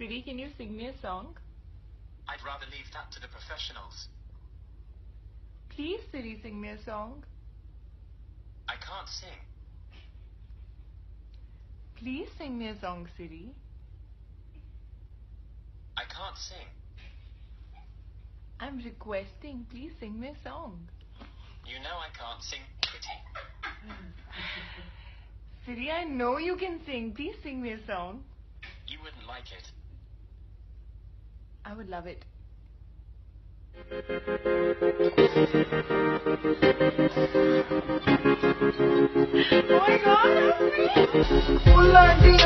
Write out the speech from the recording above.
Siri, can you sing me a song? I'd rather leave that to the professionals. Please, Siri, sing me a song. I can't sing. Please sing me a song, Siri. I can't sing. I'm requesting. Please sing me a song. You know I can't sing pretty. Siri, I know you can sing. Please sing me a song. You wouldn't like it. I would love it. Oh my God, that's me!